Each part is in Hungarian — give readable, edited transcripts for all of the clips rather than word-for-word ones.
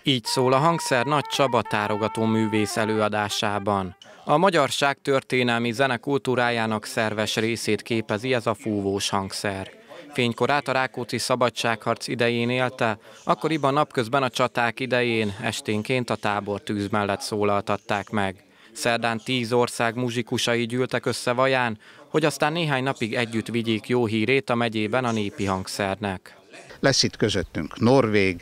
Így szól a Hangszer Nagy Csaba tárogató művész előadásában. A magyarság történelmi zenekultúrájának szerves részét képezi ez a fúvós hangszer. Fénykorát a Rákóczi szabadságharc idején élte, akkoriban napközben a csaták idején esténként a tábortűz mellett szólaltatták meg. Szerdán 10 ország muzsikusai gyűltek össze Vaján, hogy aztán néhány napig együtt vigyék jó hírét a megyében a népi hangszernek. Lesz itt közöttünk norvég,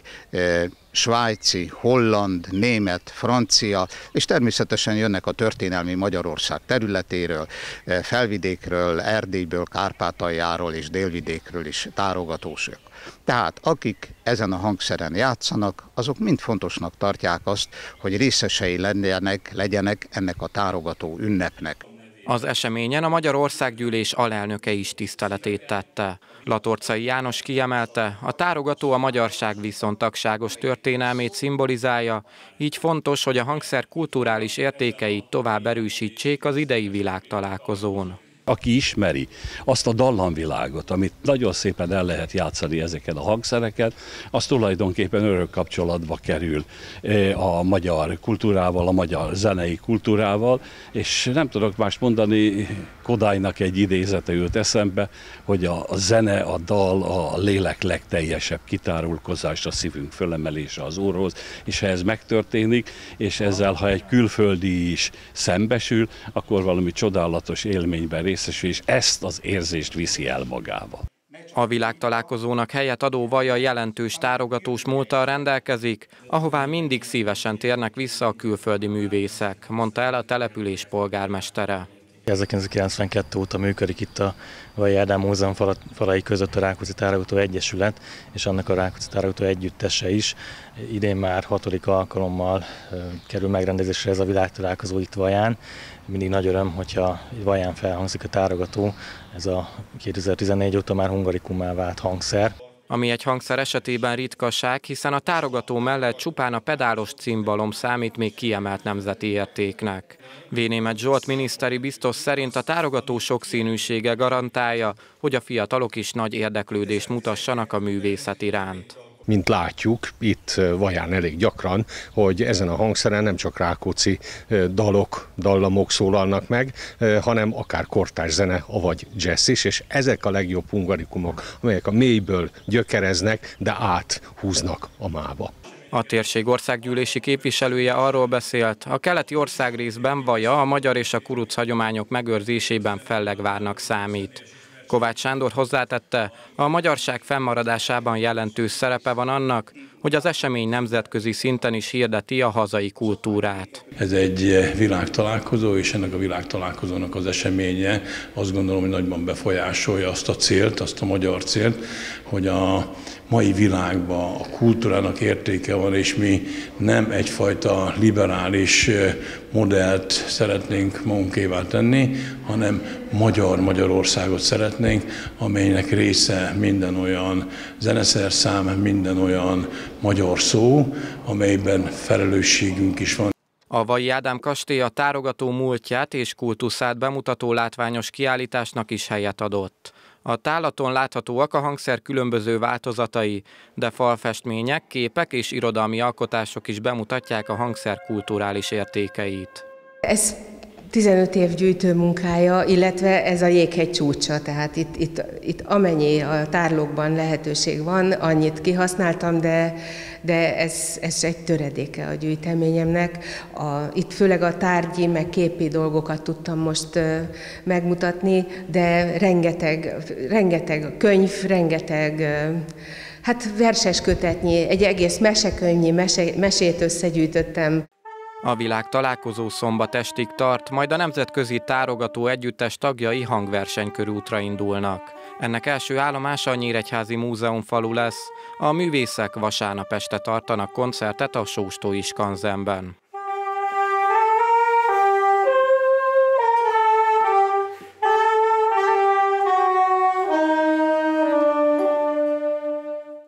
svájci, holland, német, francia, és természetesen jönnek a történelmi Magyarország területéről, Felvidékről, Erdélyből, Kárpátaljáról és Délvidékről is tárogatósok. Tehát akik ezen a hangszeren játszanak, azok mind fontosnak tartják azt, hogy részesei legyenek ennek a tárogató ünnepnek. Az eseményen a Magyar Országgyűlés alelnöke is tiszteletét tette. Latorcai János kiemelte, a tárogató a magyarság viszontagságos történelmét szimbolizálja, így fontos, hogy a hangszer kulturális értékeit tovább erősítsék az idei világtalálkozón. Aki ismeri azt a dallamvilágot, amit nagyon szépen el lehet játszani ezeken a hangszereket, az tulajdonképpen örök kapcsolatba kerül a magyar kultúrával, a magyar zenei kultúrával, és nem tudok mást mondani, Kodálynak egy idézete jut eszembe, hogy a zene, a dal, a lélek legteljesebb kitárulkozás, a szívünk fölemelése az Úrhoz, és ha ez megtörténik, és ezzel, ha egy külföldi is szembesül, akkor valami csodálatos élményben részesül, és ezt az érzést viszi el magába. A világtalálkozónak helyet adó Vaja jelentős tárogatós múlttal rendelkezik, ahová mindig szívesen térnek vissza a külföldi művészek, mondta el a település polgármestere. 1992 óta működik itt a Vajai Ádám Múzeum falai között a Rákóczi Tárogató Egyesület, és annak a Rákóczi Tárogató Együttese is. Idén már 6. alkalommal kerül megrendezésre ez a világtalálkozó itt Vaján. Mindig nagy öröm, hogyha Vaján felhangzik a tárogató, ez a 2014 óta már hungaricummá vált hangszer. Ami egy hangszer esetében ritkaság, hiszen a tárogató mellett csupán a pedálos cimbalom számít még kiemelt nemzeti értéknek. Vénémet Zsolt miniszteri biztos szerint a tárogató sokszínűsége garantálja, hogy a fiatalok is nagy érdeklődést mutassanak a művészet iránt. Mint látjuk, itt Vaján elég gyakran, hogy ezen a hangszeren nem csak rákóczi dallamok szólalnak meg, hanem akár kortárs zene, avagy jazz is, és ezek a legjobb hungarikumok, amelyek a mélyből gyökereznek, de áthúznak a mába. A térség országgyűlési képviselője arról beszélt, a keleti országrészben Vaja a magyar és a kuruc hagyományok megőrzésében fellegvárnak számít. Kovács Sándor hozzátette, a magyarság fennmaradásában jelentős szerepe van annak, hogy az esemény nemzetközi szinten is hirdeti a hazai kultúrát. Ez egy világtalálkozó, és ennek a világtalálkozónak az eseménye azt gondolom, hogy nagyban befolyásolja azt a célt, azt a magyar célt, hogy a mai világban a kultúrának értéke van, és mi nem egyfajta liberális modellt szeretnénk magunkévá tenni, hanem Magyarországot szeretnénk, amelynek része minden olyan zeneszerszám, minden olyan magyar szó, amelyben felelősségünk is van. A Vajai Ádám kastély a tárogató múltját és kultuszát bemutató látványos kiállításnak is helyet adott. A tálaton láthatóak a hangszer különböző változatai, de falfestmények, képek és irodalmi alkotások is bemutatják a hangszer kulturális értékeit. Ez 15 év gyűjtő munkája, illetve ez a jéghegy csúcsa, tehát itt amennyi a tárlókban lehetőség van, annyit kihasználtam, de ez egy töredéke a gyűjteményemnek. Itt főleg a tárgyi, meg képi dolgokat tudtam most megmutatni, de rengeteg könyv, rengeteg verses kötetnyi, egy egész mesekönyvnyi mesét összegyűjtöttem. A világtalálkozó szombat estig tart, majd a Nemzetközi Tárogató Együttes tagjai hangversenykörútra indulnak. Ennek első állomása a Nyíregyházi Múzeumfalu lesz. A művészek vasárnap este tartanak koncertet a Sóstói Skanzenben.